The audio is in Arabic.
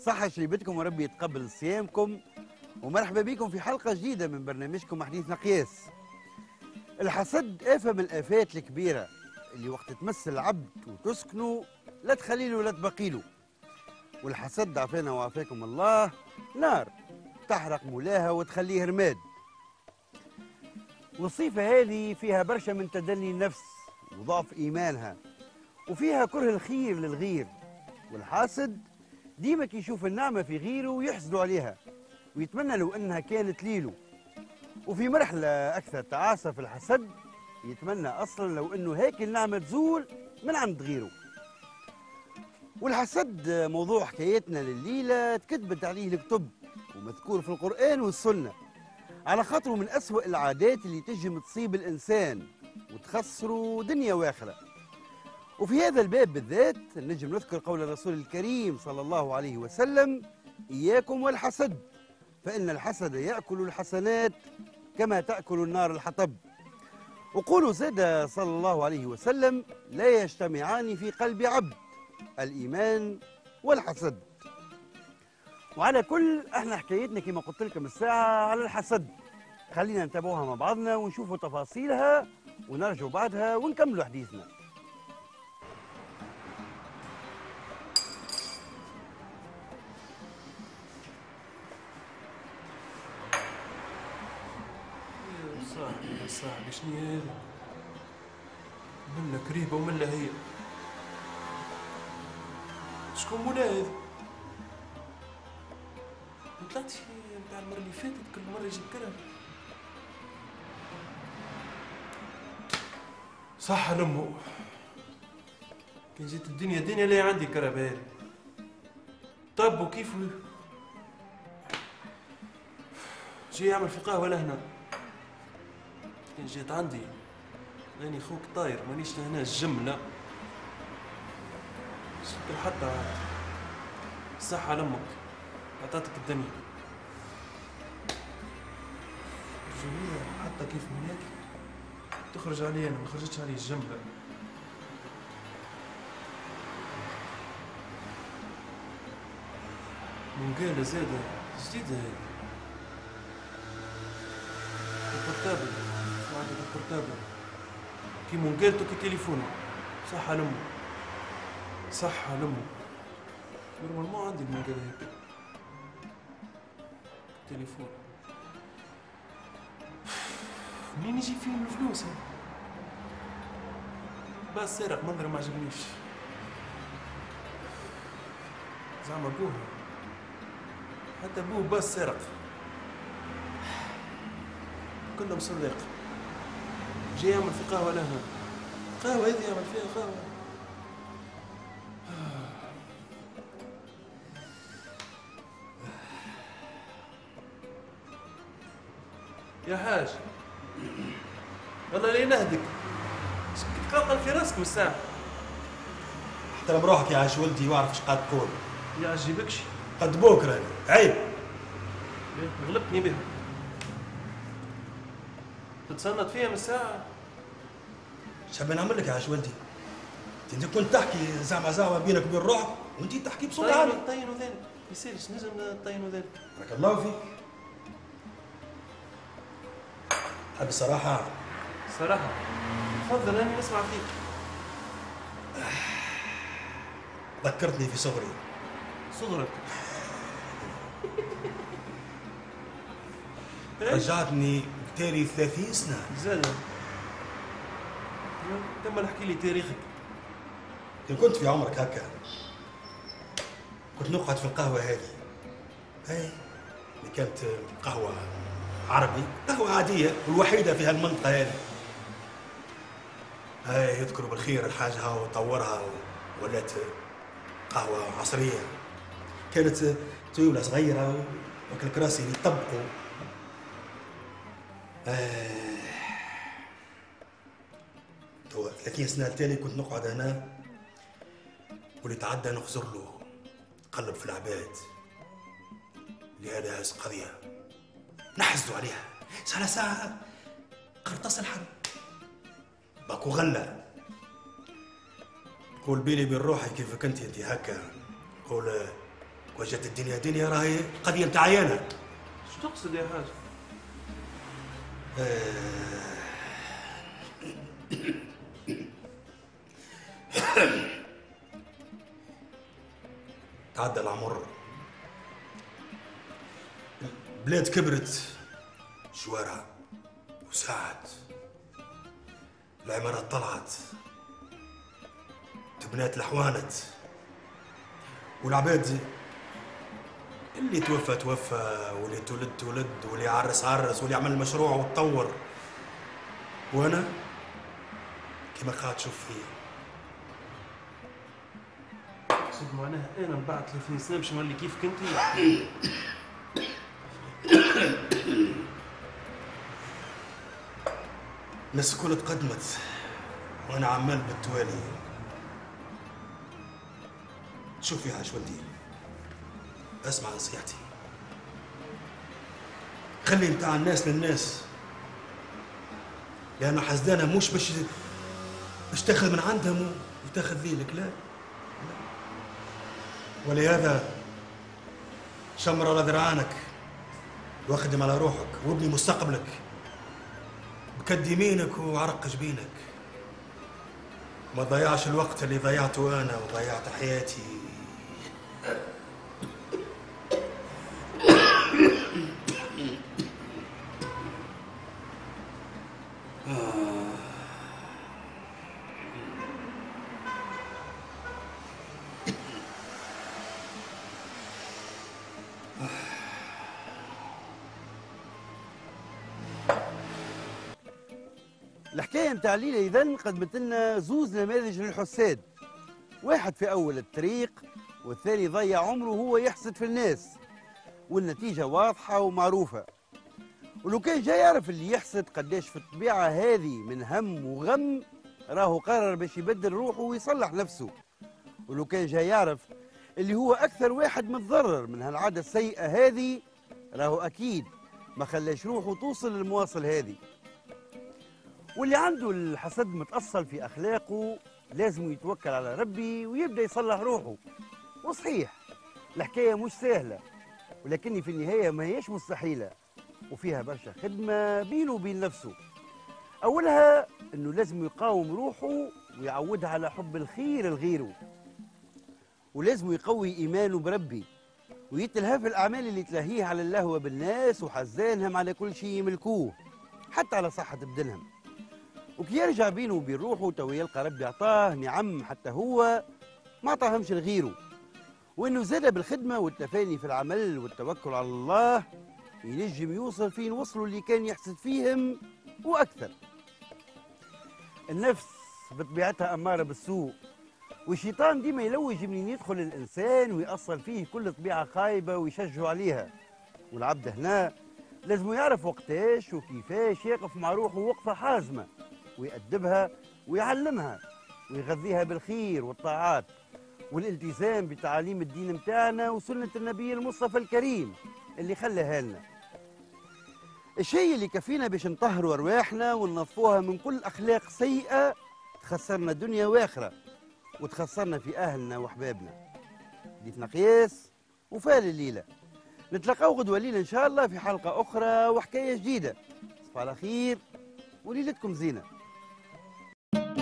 صحة شريبتكم وربي يتقبل صيامكم، ومرحبا بكم في حلقة جديدة من برنامجكم حديثنا قياس. الحسد آفة من الآفات الكبيرة اللي وقت تمس العبد وتسكنه لا تخليله ولا تبقيله. والحسد عافانا وعافاكم الله نار تحرق مولاها وتخليه رماد. والصفة هذه فيها برشا من تدني النفس وضعف إيمانها، وفيها كره الخير للغير. والحاسد ديما كي يشوف النعمة في غيره ويحسدوا عليها ويتمنى لو أنها كانت ليله. وفي مرحلة أكثر تعاسة في الحسد يتمنى أصلا لو أنه هيك النعمة تزول من عند غيره. والحسد موضوع حكايتنا لليلة تكتبت عليه الكتب ومذكور في القرآن والسنة، على خاطره من أسوأ العادات اللي تجم تصيب الإنسان وتخسره دنيا واخرة. وفي هذا الباب بالذات نجم نذكر قول الرسول الكريم صلى الله عليه وسلم: إياكم والحسد فإن الحسد يأكل الحسنات كما تأكل النار الحطب. وقولوا زاد صلى الله عليه وسلم: لا يجتمعان في قلب عبد الإيمان والحسد. وعلى كل احنا حكايتنا كما قلت لكم الساعة على الحسد، خلينا نتابعوها مع بعضنا ونشوفوا تفاصيلها ونرجعوا بعدها ونكملوا حديثنا. صاحبي شنو هذا؟ منا كريبه ومنا هي. شكون مولا هذا؟ ما طلعتش نتاع المره اللي فاتت كل مره يجيب كرم. صح لامو، كان جيت الدنيا دنيا لا عندي كرم هذا. طب وكيف جاي يعمل في قهوه لهنا؟ كان جيت عندي راني خوك طاير مانيش لهنا الجم لا شكل حتى عاد. صحة لامك عطاتك الدنيا جميلة حتى كيف من هيك تخرج علي انا ما خرجتش علي الجم لا. منقالة زادة جديدة هذه البورتابل وعندك البورتابل كي منقالته كي تليفونه. صحة لامو صحة لامو نورمالمون عندي المنقالة هيك التليفون. منين يجي فيهم الفلوس؟ بس سارق منظر ما عجبنيش زعما بوه، حتى بوه بس سارق كنا مسرق. جاي يعمل في قهوة لهنا، قهوة هذه يعمل فيها قهوة. يا حاج والله لي نهدك تقلقل في راسك من الساعة. احترم روحك يا عاش ولدي واعرف ايش قاعد تقول. يا عجيبكش قد بوك راني عيب. غلبتني بها تتصنت فيها من الساعة. شاب نعمل لك يا عاش ولدي؟ انت كنت تحكي زعما بينك وبين روحك وانت تحكي بصوت عالي. طين وذلك يصيرش نجم طين وذلك. بارك الله فيك. تحب الصراحة؟ صراحة تفضل أنا نسمع فيك. ذكرتني في صغري. صغرك رجعتني بتالي 30 سنة زاد. كمل احكي لي تاريخك. كنت في عمرك هكا كنت نقعد في القهوة هذه، هاي اللي كانت قهوة عربي، قهوة عادية والوحيدة في هالمنطقة هذه. هاي يذكروا بالخير الحاج هاو طورها ولات قهوة عصرية. كانت طيولة صغيرة وكل الكراسي اللي يطبقوا. تو 30 سنة التالي كنت نقعد هنا واللي تعدى نخزر له قلب في العباد. لهذا هز قضية نحزدوا عليها ساعة ساعة قرطاس الحرب باكو غلة. قول بيني وبين روحي كيفك انت هكا. قول وجدت الدنيا دنيا راهي قضيه نتاع عيانه. شو تقصد يا حاج؟ تعدى العمر، البلاد كبرت، شوارع وساعات، العمارات طلعت، تبنات الحوانت، والعباد اللي توفى توفى، واللي تولد تولد، واللي عرس عرس، واللي عمل مشروع وتطور. وانا كما قاعد تشوف فيا. تقصد معناها انا من بعد 30 سنه باش نولي كيفك انت؟ الناس الكل تقدمت وانا عمال بالتوالي. شوف يا حشوتي، اسمع نصيحتي، خلي نتاع الناس للناس، لأن حسدانة مش باش تاخذ من عندهم وتاخذ ذيلك، لا. ولهذا شمر على ذرعانك واخدم على روحك وابني مستقبلك بكد يمينك وعرق جبينك. ما تضيعش الوقت اللي ضيعته أنا وضيعت حياتي. الحكايه نتاع ليلى اذا قدمت لنا زوز نماذج للحساد، واحد في اول الطريق والثاني ضيع عمره وهو يحسد في الناس، والنتيجه واضحه ومعروفه. ولو كان جاي يعرف اللي يحسد قداش في الطبيعه هذه من هم وغم، راهو قرر باش يبدل روحه ويصلح نفسه. ولو كان جاي يعرف اللي هو اكثر واحد متضرر من هالعاده السيئه هذه، راهو اكيد ما خلاش روحه توصل للمواصل هذه. واللي عنده الحسد متأصل في أخلاقه لازم يتوكل على ربي ويبدأ يصلح روحه. وصحيح الحكاية مش سهلة، ولكن في النهاية ما هيش مستحيلة، وفيها برشا خدمة بينه وبين نفسه. أولها أنه لازم يقاوم روحه ويعودها على حب الخير لغيره، ولازم يقوي إيمانه بربي ويتلهى في الأعمال اللي تلهيه على اللهو بالناس وحزانهم على كل شيء يملكوه، حتى على صحة بدنهم. وكي يرجع بينه وبين روحه تو يلقى ربي عطاه نعم حتى هو ما عطاهمش لغيره، وانه زاد بالخدمه والتفاني في العمل والتوكل على الله ينجم يوصل فين وصلوا اللي كان يحسد فيهم واكثر. النفس بطبيعتها اماره بالسوء، والشيطان ديما يلوج منين يدخل الانسان ويأصل فيه كل طبيعه خايبه ويشجع عليها. والعبد هنا لازم يعرف وقتاش وكيفاش يقف مع روحه وقفه حازمه، ويأدبها ويعلمها ويغذيها بالخير والطاعات والالتزام بتعاليم الدين متاعنا وسنة النبي المصطفى الكريم اللي خلاها لنا. الشيء اللي كفينا باش نطهروا أرواحنا وننظفوها من كل أخلاق سيئة تخسرنا دنيا وآخرة وتخسرنا في أهلنا وأحبابنا. ضيفنا قياس وفال الليلة، نتلقاو غدوة ليلة إن شاء الله في حلقة أخرى وحكاية جديدة. تصبحوا على خير وليلتكم زينة.